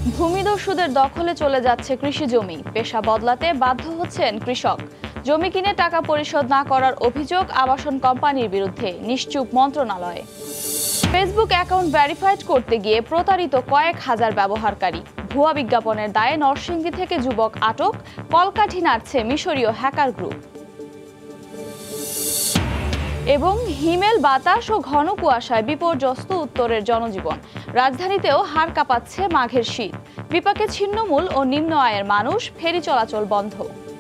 ভূমিদস্যুদের দখলে চলে যাচ্ছে কৃষি জমি, পেশা বদলাতে বাধ্য হচ্ছেন কৃষক। জমি কিনে টাকা পরিশোধ না করার অভিযোগ আবাসন কোম্পানির বিরুদ্ধে, নিশ্চুপ মন্ত্রণালয়। ফেসবুক অ্যাকাউন্ট ভেরিফাইড করতে গিয়ে প্রতারিত কয়েক হাজার ব্যবহারকারী। ভুয়া বিজ্ঞাপনের দায়ে নরসিংদী থেকে যুবক আটক, কলকাঠি নাড়ছে মিশরীয় হ্যাকার গ্রুপ। এবং হিমেল বাতাস ও ঘন কুয়াশায় বিপর্যস্ত উত্তরের জনজীবন। রাজধানীতেও হাড় কাঁপাচ্ছে মাঘের শীত। বিপাকে ছিন্নমূল ও নিম্ন আয়ের মানুষ, ফেরি চলাচল বন্ধ।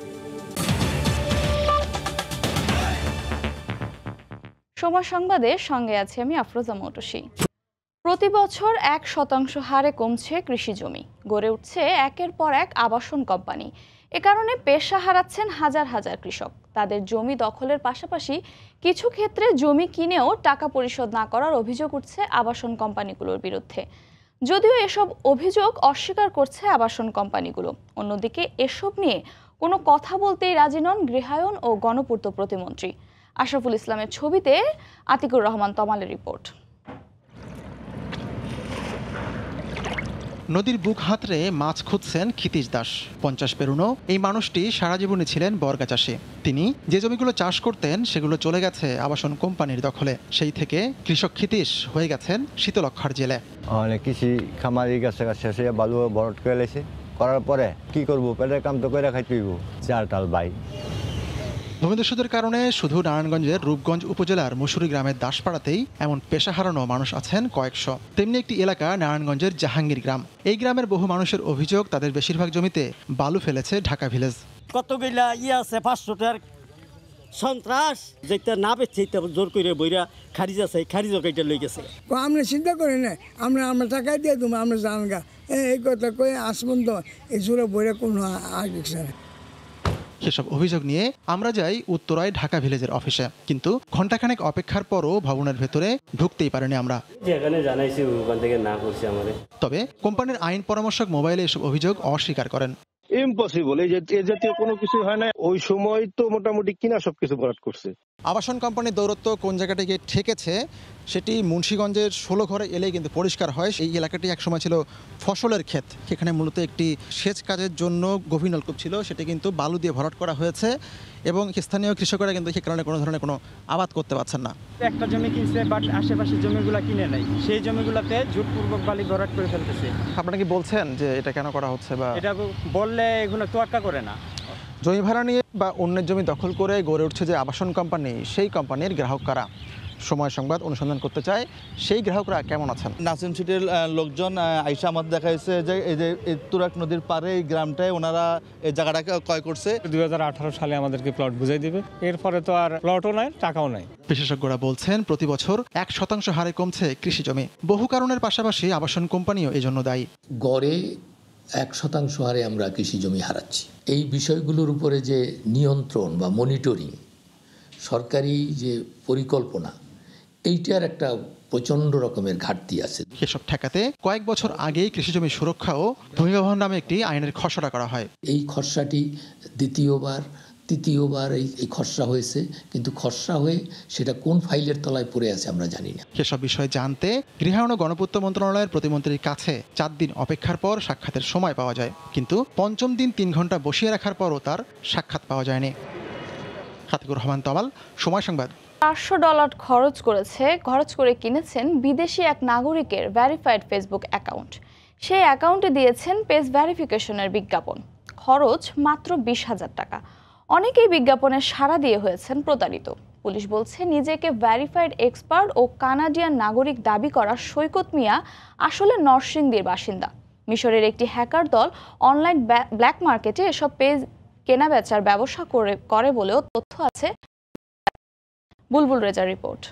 সময় সংবাদের সঙ্গে আছে আমি আফরোজা মৌটুসী। প্রতি বছর 1% হারে কমছে কৃষি জমি, গড়ে উঠছে একের পর এক আবাসন কোম্পানি। এ কারণে পেশা হারাচ্ছেন হাজার হাজার কৃষক। তাদের জমি দখলের পাশাপাশি কিছু ক্ষেত্রে জমি কিনেও টাকা পরিশোধ না করার অভিযোগ উঠছে আবাসন কোম্পানিগুলোর বিরুদ্ধে। যদিও এসব অভিযোগ অস্বীকার করছে আবাসন কোম্পানিগুলো, অন্যদিকে এসব নিয়ে কোনো কথা বলতেই রাজি নন গৃহায়ন ও গণপূর্ত প্রতিমন্ত্রী। আশরাফুল ইসলামের ছবিতে আতিকুর রহমান তমালের রিপোর্ট। নদীর বুক হাতড়ে মাছ খুঁজছেন ক্ষিতীশ দাস। 50 পেরোনো এই মানুষটি সারা জীবনে ছিলেন বর্গা চাষী। তিনি যে জমিগুলো চাষ করতেন সেগুলো চলে গেছে আবাসন কোম্পানির দখলে। সেই থেকে কৃষক ক্ষিতীশ হয়ে গেছেন শীতলক্ষার জেলে। অনেক কৃষি খামারি গাছে শেষে বালু ভরট করে লেছে, করার পরে কি করবো, পেটের কাম তো করে খাইতে হইব, চাল টাল বাই। ভূমিদস্যুদের কারণে শুধু নারায়ণগঞ্জের রূপগঞ্জ উপজেলার মুসুরি গ্রামের দাসপাড়াতেই এমন পেশা হারানো মানুষ আছেন কয়েকশো। তেমনি একটি এলাকা নারায়ণগঞ্জের জাহাঙ্গীর গ্রাম। এই গ্রামের বহু মানুষের অভিযোগ তাদের বেশিরভাগ জমিতে বালু ফেলেছে ঢাকা ভিলেজ। কতগুলা আছে 500টার সন্ত্রাস, যেটা না বেছে জোর করে বইরা খারিজ আছে, খারিজ কেটে লই গেছে। আমরা চিন্তা করি না, আমরা টাকা দিয়ে দেবো, আমরা জানগা এই কথা কয়ে আসবেন তো এই জোরে বইরা কোনো আগে না। সেসব অভিযোগ নিয়ে আমরা যাই উত্তরায় ঢাকা ভিলেজের অফিসে, কিন্তু ঘণ্টাখানেক অপেক্ষার পরও ভবনের ভেতরে ঢুকতেই পারেনি আমরা। যেখানে জানাইছি ওখান থেকে না করছি আমাদের। তবে কোম্পানির আইন পরামর্শক মোবাইলে এসব অভিযোগ অস্বীকার করেন। ইম্পসিবল, এই জাতীয় কোনো কিছু হয় না। ওই সময় তো মোটামুটি কিনা সবকিছু ভরাট করছে। আবাসন কোম্পানির দৌরত্ব কোন জায়গাটা গিয়ে ঠেকেছে সেটি মুন্সিগঞ্জের 16 ঘরে এলেই কিন্তু পরিষ্কার হয়। এই এলাকাটি একসময় ছিল ফসলের ক্ষেত। সেখানে মূলত একটি সেচ কাজের জন্য গভীর নলকূপ ছিল, সেটি কিন্তু বালু দিয়ে ভরাট করা হয়েছে এবং স্থানীয় কৃষকরা কিন্তু সেই কারণে কোনো ধরনের কোনো আবাদ করতে পারছেন না। একটা জমি কিনছে, বাট আশেপাশের জমিগুলো কিনে নেয়, সেই জমিগুলোতে জোরপূর্বক বালি ভরাট করে ফেলতেছে। আপনারা কি বলছেন যে এটা কেন করা হচ্ছে, বা এটা বললে এগুলো তোয়াক্কা করে না? জমি ভাড়া নিয়ে বা অন্যের জমি দখল করে গড়ে উঠছে যে আবাসন কোম্পানি, সেই কোম্পানির গ্রাহক কারা? সময় সংবাদ অনুসন্ধান করতে চায় সেই গ্রাহকরা কেমন আছেন। নাসিম সিটির লোকজন আইসা আমাদের দেখা যাচ্ছে যে এই যে তুরাক নদীর পারে এই গ্রামটায় ওনারা এই জায়গাটাকে ক্রয় করছে। 2018 সালে আমাদেরকে প্লট বুঝাই দিবে, এরপরে তো আর প্লটও নাই, টাকাও নাই। বিশেষজ্ঞরা বলছেন প্রতি বছর 1% হারে কমছে কৃষি জমি। বহু কারণের পাশাপাশি আবাসন কোম্পানিও এজন্য দায়ী। গড়ে 1% হারে আমরা কৃষি জমি হারাচ্ছি। এই বিষয়গুলোর উপরে যে নিয়ন্ত্রণ বা মনিটরিং, সরকারি যে পরিকল্পনা, এইটার একটা প্রচণ্ড রকমের ঘাটতি আছে। এসব ঠেকাতে কয়েক বছর আগেই কৃষি জমি সুরক্ষা ও ভূমি ব্যবহার নামে একটি আইনের খসড়া করা হয়। এই খসড়াটি তৃতীয়বার এই খসড়া হয়েছে, কিন্তু খসড়া হয়ে সেটা কোন ফাইলের তলায় পড়ে আছে আমরা জানি না। সেসব বিষয়ে জানতে গৃহায়ন ও গণপূর্ত মন্ত্রণালয়ের প্রতিমন্ত্রীর কাছে 4 দিন অপেক্ষার পর সাক্ষাতের সময় পাওয়া যায়, কিন্তু পঞ্চম দিন 3 ঘন্টা বসিয়ে রাখার পরও তার সাক্ষাৎ পাওয়া যায়নি। আতিকুর রহমান তমাল, সময় সংবাদ। $500 খরচ করে কিনেছেন বিদেশি এক নাগরিকের ভেরিফাইড ফেসবুক অ্যাকাউন্ট। সেই অ্যাকাউন্টে দিয়েছেন পেজ ভেরিফিকেশনের বিজ্ঞাপন। খরচ মাত্র 20,000 টাকা। অনেকেই বিজ্ঞাপনের সাড়া দিয়ে হয়েছেন প্রতারিত। পুলিশ বলছে নিজেকে ভেরিফাইড এক্সপার্ট ও কানাডিয়ান নাগরিক দাবি করা সৈকত মিয়া আসলে নরসিংদীর বাসিন্দা। মিশরের একটি হ্যাকার দল অনলাইন ব্ল্যাক মার্কেটে এসব পেজ কেনাবেচার ব্যবসা করে বলেও তথ্য আছে। বুলবুল রেজার রিপোর্ট।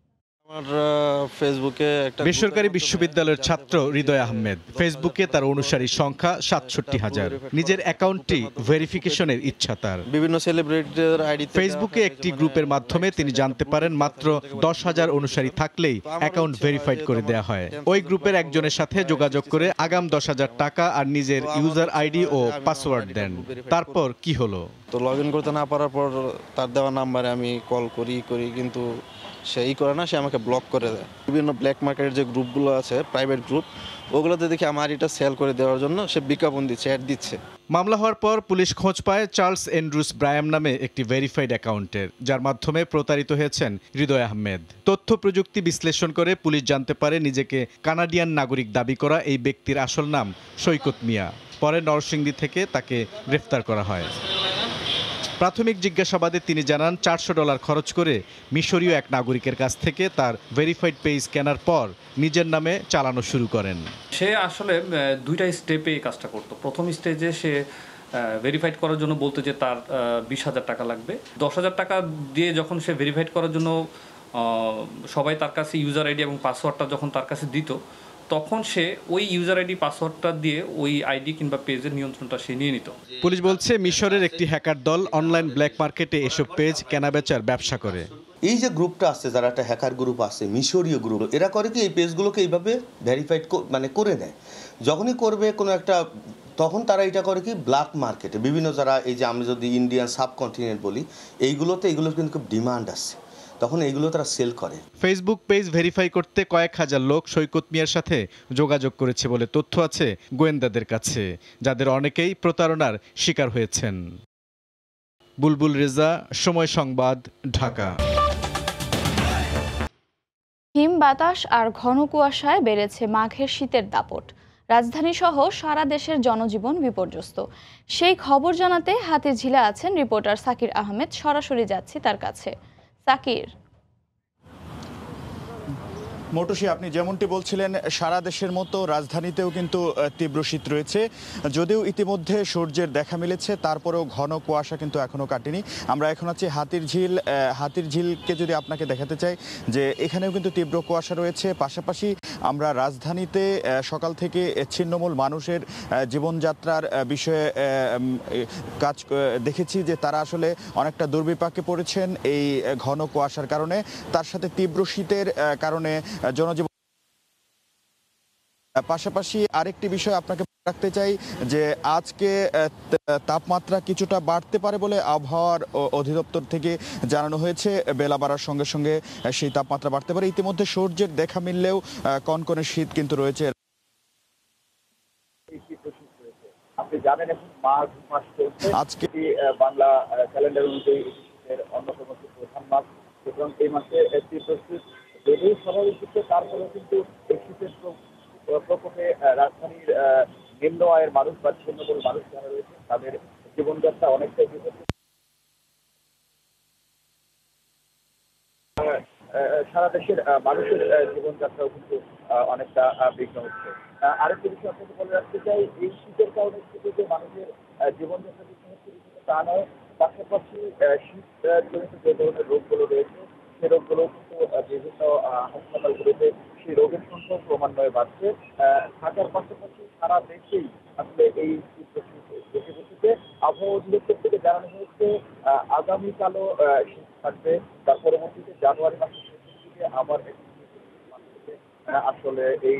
বেসরকারি বিশ্ববিদ্যালয়ের ছাত্র হৃদয় আহমেদ। ফেসবুকে তার অনুসারী সংখ্যা 67,000। নিজের অ্যাকাউন্টটি ভেরিফিকেশনের ইচ্ছা তার। বিভিন্ন সেলিব্রিটিদের আইডি ফেসবুকে একটি গ্রুপের মাধ্যমে তিনি জানতে পারেন মাত্র 10,000 অনুসারী থাকলেই অ্যাকাউন্ট ভেরিফাইড করে দেয়া হয়। ওই গ্রুপের একজনের সাথে যোগাযোগ করে আগাম 10,000 টাকা আর নিজের ইউজার আইডি ও পাসওয়ার্ড দেন। তারপর কি হলো? তো লগ ইন করতে না পারার পর তার দেওয়া নাম্বারে আমি কল করি, কিন্তু সে এই করে না, সে আমাকে ব্লক করে দেয়। বিভিন্ন ব্ল্যাক মার্কেটের যে গ্রুপগুলো আছে, প্রাইভেট গ্রুপ, ওগুলোতে দেখি আমার এটা সেল করে দেওয়ার জন্য সে বিজ্ঞাপন দিচ্ছে, অ্যাড দিচ্ছে। মামলা হওয়ার পর পুলিশ খোঁজ পায় চার্লস এন্ড্রুস ব্রায়াম নামে একটি ভেরিফাইড অ্যাকাউন্টের, যার মাধ্যমে প্রতারিত হয়েছেন হৃদয় আহমেদ। তথ্য প্রযুক্তি বিশ্লেষণ করে পুলিশ জানতে পারে নিজেকে কানাডিয়ান নাগরিক দাবি করা এই ব্যক্তির আসল নাম সৈকত মিয়া। পরে নরসিংদী থেকে তাকে গ্রেফতার করা হয়। প্রাথমিক জিজ্ঞাসাবাদে তিনি জানান $400 খরচ করে মিশরীয় এক নাগরিকের কাছ থেকে তার ভেরিফাইড পেজ কেনার পর নিজের নামে চালানো শুরু করেন। সে আসলে দুইটা স্টেপে এই কাজটা করতো। প্রথম স্টেজে সে ভেরিফাইড করার জন্য বলতো যে তার 20,000 টাকা লাগবে। 10,000 টাকা দিয়ে যখন সে ভেরিফাইড করার জন্য সবাই তার কাছে ইউজার আইডি এবং পাসওয়ার্ডটা যখন তার কাছে দিত, তখন সে ওই ইউজার আইডি পাসওয়ার্ডটা দিয়ে ওই আইডি কিংবা পেজের নিয়ন্ত্রণটা সে নিয়ে নিত। পুলিশ বলছে মিশরের একটি হ্যাকার দল অনলাইন ব্ল্যাক মার্কেটে এসব পেজ কেনাবেচার ব্যবসা করে। এই যে গ্রুপটা আছে, যারা একটা হ্যাকার গ্রুপ আছে, মিশরীয় গ্রুপ, এরা করে কি এই পেজগুলোকে এইভাবে ভেরিফাইড করে নেয়। যখনই করবে কোনো একটা, তখন তারা এটা করে কি ব্ল্যাক মার্কেটে বিভিন্ন, যারা এই যে আমি যদি ইন্ডিয়ান সাবকন্টিনেন্ট বলি, এইগুলোর কিন্তু খুব ডিমান্ড আছে, তখন এইগুলো তারা সেল করে। ফেসবুক পেজ ভেরিফাই করতে কয়েক হাজার লোক সৈকত মিয়ার সাথে যোগাযোগ করেছে বলে তথ্য আছে গোয়েন্দাদের কাছে, যাদের অনেকেই প্রতারণার শিকার হয়েছেন। বুলবুল রেজা, সময় সংবাদ, ঢাকা। হিম বাতাস আর ঘন কুয়াশায় বেড়েছে মাঘের শীতের দাপট। রাজধানী সহ সারা দেশের জনজীবন বিপর্যস্ত। সেই খবর জানাতে হাতিরঝিলে আছেন রিপোর্টার সাকির আহমেদ। সরাসরি যাচ্ছি তার কাছে। সাকির। মৌটুসী, আপনি যেমনটি বলছিলেন, সারা দেশের মতো রাজধানীতেও কিন্তু তীব্র শীত রয়েছে। যদিও ইতিমধ্যে সূর্যের দেখা মিলেছে, তারপরেও ঘন কুয়াশা কিন্তু এখনও কাটেনি। আমরা এখন আছি হাতিরঝিলকে যদি আপনাকে দেখাতে চাই যে এখানেও কিন্তু তীব্র কুয়াশা রয়েছে। পাশাপাশি আমরা রাজধানীতে সকাল থেকে ছিন্নমূল মানুষের জীবনযাত্রার বিষয়ে কাজ দেখেছি যে তারা আসলে অনেকটা দুর্বিপাকে পড়েছেন এই ঘন কুয়াশার কারণে, তার সাথে তীব্র শীতের কারণে জনজীবন। পাশাপাশি আরেকটি বিষয় আপনাকে রাখতে চাই যে আজকে তাপমাত্রা কিছুটা বাড়তে পারে বলে আবহাওয়ার অধিদপ্তর থেকে জানানো হয়েছে। বেলা বাড়ার সঙ্গে সঙ্গে সেই তাপমাত্রা বাড়তে পারে। ইতিমধ্যে সূর্যের দেখা মিললেও কনকনে শীত কিন্তু রয়েছে। আপনি জানেন এখন মাঘ মাস চলছে, আজকে বাংলা ক্যালেন্ডার অনুযায়ী অন্যতম প্রধান মাস, সুতরাং এই মাসে তীব্র শীত যদিও স্বাভাবিক হচ্ছে, তারপরে কিন্তু এই শীতের প্রকোপে রাজধানীর নিম্ন আয়ের মানুষ বা ছিন্নমূল মানুষ যারা রয়েছে তাদের জীবনযাত্রা অনেকটাই সারা দেশের মানুষের জীবনযাত্রাও কিন্তু অনেকটা বিঘ্ন হচ্ছে। আরেকটি বিষয় আপনাকে বলে রাখতে চাই, এই শীতের কারণে শুধু যে মানুষের জীবনযাত্রা বিঘ্ন হচ্ছে তা নয়, পাশাপাশি শীত জনিত যে ধরনের রোগগুলো রয়েছে সেই রোগগুলো কিন্তু বিভিন্ন হাসপাতালগুলোতে সেই রোগের সংখ্যা ক্রমান্বয়ে বাড়ছে। ঢাকার পাশাপাশি সারা দেশেই আসলে এই দেখে বসেছে। আবহাওয়া অধিদপ্তর থেকে জানানো হয়েছে আগামীকালও শীত থাকবে, তার পরবর্তীতে জানুয়ারি মাসের শেষের দিকে আবার আসলে এই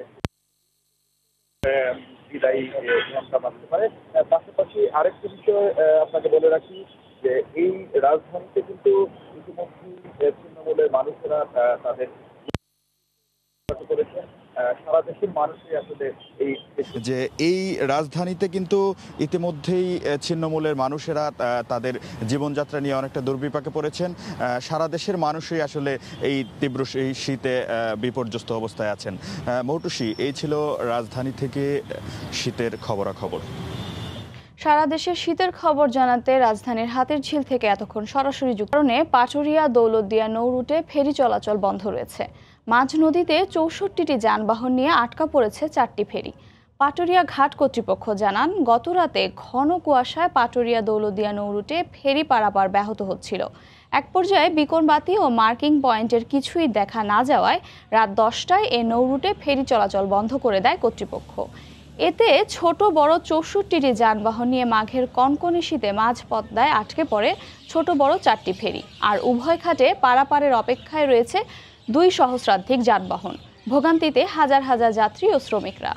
বিদায়ী ঘন্টা বাড়তে পারে। পাশাপাশি আরেকটি বিষয় আপনাকে বলে রাখি যে এই রাজধানীতে কিন্তু ইতিমধ্যেই ছিন্নমূলের মানুষেরা তাদের করেছেন। সারা দেশের মানুষই আসলে এই রাজধানীতে কিন্তু ইতিমধ্যেই ছিন্নমূলের মানুষেরা তাদের জীবনযাত্রা নিয়ে অনেকটা দুর্বিপাকে পড়েছেন। সারা দেশের মানুষই আসলে এই তীব্র শীতে বিপর্যস্ত অবস্থায় আছেন। মৌটুসী, এই ছিল রাজধানী থেকে শীতের খবরাখবর। সারা দেশের শীতের খবর জানাতে রাজধানীর হাতিরঝিল থেকে এতক্ষণ সরাসরি যুক্ত কারণে পাটুরিয়া দৌলতদিয়া নৌ রুটে ফেরি চলাচল বন্ধ রয়েছে। মাঝ নদীতে 64টি যানবাহন নিয়ে আটকা পড়েছে 4টি ফেরি। পাটুরিয়া ঘাট কর্তৃপক্ষ জানান, গতরাতে ঘন কুয়াশায় পাটুরিয়া দৌলতদিয়া নৌ রুটে ফেরি পারাপার ব্যাহত হচ্ছিল। এক পর্যায়ে বিকনবাতি ও মার্কিং পয়েন্টের কিছুই দেখা না যাওয়ায় রাত 10টায় এ নৌ রুটে ফেরি চলাচল বন্ধ করে দেয় কর্তৃপক্ষ। এতে ছোট বড় 64টি যানবাহন নিয়ে মাঘের কনকনে শীতে মাঝ পদ্মায় আটকে পড়ে ছোট বড় 4টি ফেরি। আর উভয় ঘাটে পারাপারের অপেক্ষায় রয়েছে 2 সহস্রাধিক যানবাহন। ভোগান্তিতে হাজার হাজার যাত্রী ও শ্রমিকরা।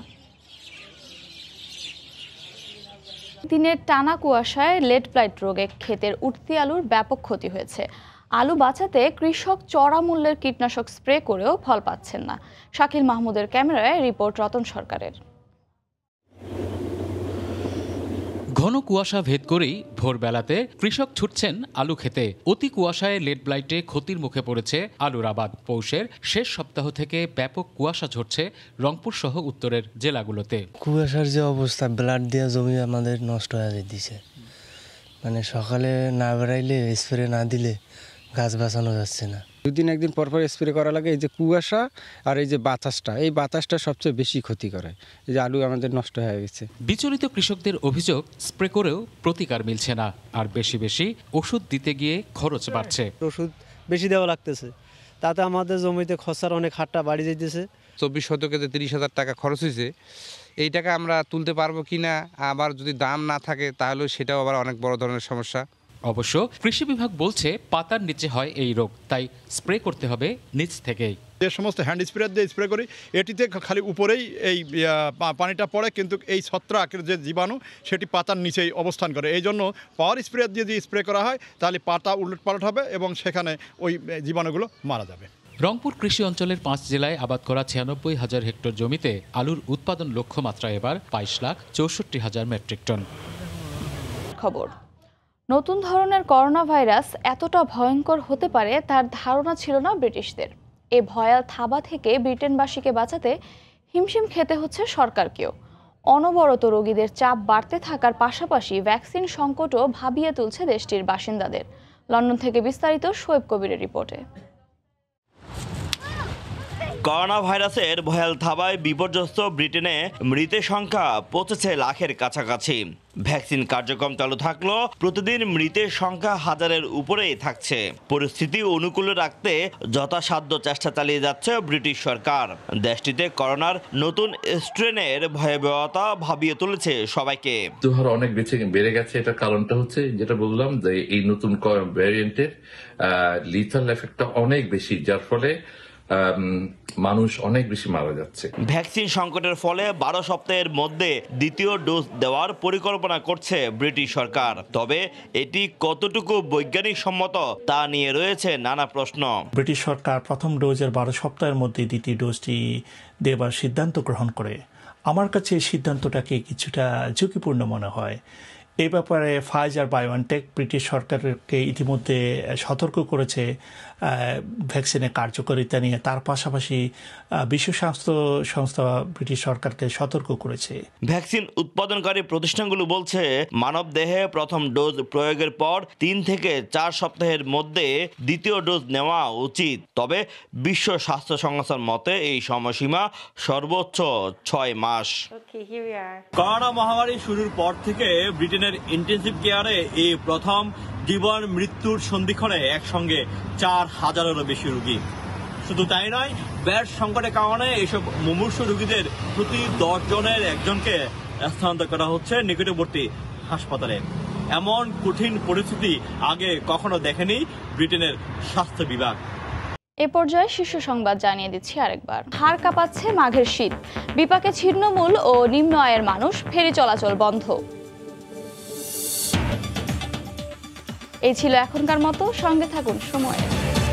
দিনের টানা কুয়াশায় লেট ব্লাইট রোগে ক্ষেতের উঠতি আলুর ব্যাপক ক্ষতি হয়েছে। আলু বাঁচাতে কৃষক চড়া মূল্যের কীটনাশক স্প্রে করেও ফল পাচ্ছেন না। শাকিল মাহমুদের ক্যামেরায় রিপোর্ট রতন সরকারের। ঘন কুয়াশা ভেদ করেই ভোরবেলাতে কৃষক ছুটছেন আলু খেতে। অতি কুয়াশায় লেট ব্লাইটে ক্ষতির মুখে পড়েছে আলুর আবাদ। পৌষের শেষ সপ্তাহ থেকে ব্যাপক কুয়াশা ঝরছে রংপুর সহ উত্তরের জেলাগুলোতে। কুয়াশার যে অবস্থা, ব্লাড দেওয়া জমি আমাদের নষ্ট হয়ে যেতেছে। মানে সকালে না বেড়াইলে, স্প্রে না দিলে গাছ বাঁচানো যাচ্ছে না। দুদিন একদিন পর পর স্প্রে করা লাগে। এই যে কুয়াশা আর এই যে বাতাসটা, এই বাতাসটা সবচেয়ে বেশি ক্ষতি করে। এই যে আলু আমাদের নষ্ট হয়ে গেছে। বিচলিত কৃষকদের অভিযোগ, স্প্রে করেও প্রতিকার মিলছে না, আর বেশি বেশি ওষুধ দিতে গিয়ে খরচ বাড়ছে। ওষুধ বেশি দেওয়া লাগতেছে, তাতে আমাদের জমিতে খরচার অনেক হারটা বাড়ি যাইতেছে। 24 শতকে যে 30,000 টাকা খরচ হয়েছে, এই টাকা আমরা তুলতে পারবো কিনা, আবার যদি দাম না থাকে তাহলে সেটাও আবার অনেক বড় ধরনের সমস্যা। অবশ্য কৃষি বিভাগ বলছে পাতার নিচে হয় এই রোগ, তাই স্প্রে করতে হবে নিচ থেকেই। যে সমস্ত হ্যান্ড স্প্রে দিয়ে স্প্রে করি, এটিতে খালি উপরেই এই পানিটা পড়ে, কিন্তু এই ছত্রাকের যে জীবাণু সেটি পাতার নিচেই অবস্থান করে। এই জন্য পাওয়ার স্প্রে দিয়ে যদি স্প্রে করা হয় তাহলে পাতা উলটপালট হবে এবং সেখানে ওই জীবাণুগুলো মারা যাবে। রংপুর কৃষি অঞ্চলের 5 জেলায় আবাদ করা 96,000 হেক্টর জমিতে আলুর উৎপাদন লক্ষ্যমাত্রা এবার 22,64,000 মেট্রিক টন। খবর, নতুন ধরনের করোনা ভাইরাস এতটা ভয়ঙ্কর হতে পারে তার ধারণা ছিল না ব্রিটিশদের। এ ভয়াল থাবা থেকে ব্রিটেনবাসীকে বাঁচাতে হিমশিম খেতে হচ্ছে সরকারকেও। অনবরত রোগীদের চাপ বাড়তে থাকার পাশাপাশি ভ্যাকসিন সংকটও ভাবিয়ে তুলছে দেশটির বাসিন্দাদের। লন্ডন থেকে বিস্তারিত শোয়েব কবিরের রিপোর্টে। করোনা ভাইরাসের ভয়াল থাবায় বিপর্যস্ত ব্রিটেনে মৃতের সংখ্যা পৌঁছেছে লাখের কাছাকাছি। ভ্যাকসিন কার্যক্রম চালু থাকলেও প্রতিদিন মৃতের সংখ্যা হাজারের উপরেই থাকছে। পরিস্থিতি অনুকূলে রাখতে যথাসাধ্য চেষ্টা চালিয়ে যাচ্ছে ব্রিটিশ সরকার। দেশটিতে করোনার নতুন স্ট্রেনের ভয়াবহতা ভাবিয়ে তুলেছে সবাইকে। মৃত্যুহার অনেক বেড়ে গেছে। এটার কারণটা হচ্ছে যেটা বললাম, যে এই নতুন ভ্যারিয়েন্টের লিথাল এফেক্টটা অনেক বেশি, যার ফলে মানুষ অনেক বেশি মারা যাচ্ছে। ভ্যাকসিন সংকটের ফলে 12 সপ্তাহের মধ্যে দ্বিতীয় ডোজ দেওয়ার পরিকল্পনা করছে ব্রিটিশ সরকার। তবে এটি কতটুকু বৈজ্ঞানিক সম্মত তা নিয়ে রয়েছে নানা প্রশ্ন। ব্রিটিশ সরকার প্রথম ডোজের 12 সপ্তাহের মধ্যে দ্বিতীয় ডোজটি দেবার সিদ্ধান্ত গ্রহণ করে। আমার কাছে এই সিদ্ধান্তটাকে কিছুটা ঝুঁকিপূর্ণ মনে হয়। এই ব্যাপারে ফাইজার বায়োএনটেক ব্রিটিশ সরকারকে ইতিমধ্যে সতর্ক করেছে ভ্যাকসিনের কার্যকারিতা নিয়ে। তার পাশাপাশি বিশ্ব স্বাস্থ্য সংস্থা ব্রিটিশ সরকারকে সতর্ক করেছে। ভ্যাকসিন উৎপাদনকারী প্রতিষ্ঠানগুলো বলছে মানব দেহে প্রথম ডোজ প্রয়োগের পর 3 থেকে 4 সপ্তাহের মধ্যে দ্বিতীয় ডোজ নেওয়া উচিত। তবে বিশ্ব স্বাস্থ্য সংস্থার মতে এই সময়সীমা সর্বোচ্চ 6 মাস। করোনা মহামারী শুরুর পর থেকে ব্রিটেনের ইন্টেনসিভ কেয়ারে এই প্রথম জীবন মৃত্যুর সন্ধিক্ষণে একসঙ্গে 4,000-এরও বেশি রোগী। শুধু তাই নয়, বেড সংকটের কারণে এইসব মুমূর্ষু রোগীদের প্রতি 10 জনের একজনকে স্থানান্তর করা হচ্ছে নিকটবর্তী হাসপাতালে। এমন কঠিন পরিস্থিতি আগে কখনো দেখেনি ব্রিটেনের স্বাস্থ্য বিভাগ। এ পর্যায়ে শীর্ষ সংবাদ জানিয়ে দিচ্ছি আরেকবার। হাড় কাঁপাচ্ছে মাঘের শীত, বিপাকে ছিন্নমূল ও নিম্ন আয়ের মানুষ, ফেরি চলাচল বন্ধ। এই ছিল এখনকার মতো, সঙ্গে থাকুন সময়।